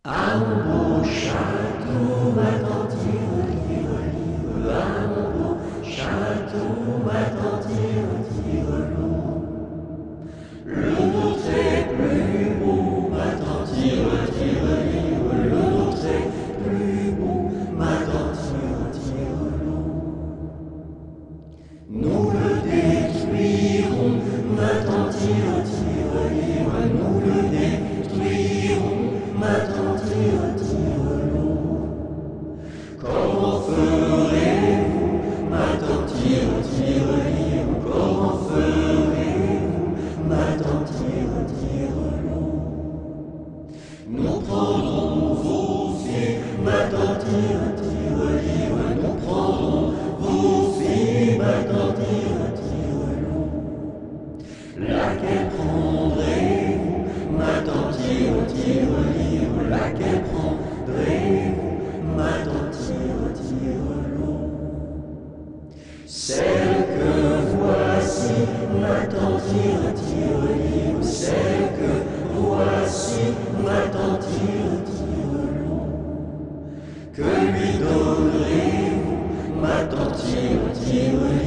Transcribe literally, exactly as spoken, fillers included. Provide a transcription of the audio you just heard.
À mon beau château, ma tante tire-lire-lire. À mon beau château, ma tante tire-tire-l'eau. Le nôtre est plus beau, ma tante tire-tire-lire. Le nôtre est plus beau, ma tante tire-tire-l'eau. Nous le détruirons, ma tante tire-tire-lire. Nous le détruirons, ma tante tire-tire-l'eau. Comment ferez-vous, ma tante tire-tire-lire? Comment ferez-vous, ma tante tire-tire-l'eau? Nous prendrons vos filles, ma tante tire-tire-lire. Nous prendrons vos filles, ma tante tire-tire-l'eau. Laquelle prendrez-vous, ma tante tire-tire-lire? Laquelle prendrez-vous, ma tante tire-tire-l'eau? Celle que voici, ma tante tire-tire-lire. Celle que voici, ma tante tire-tire-l'eau. Que lui donnerez-vous, ma tante tire-tire-lire?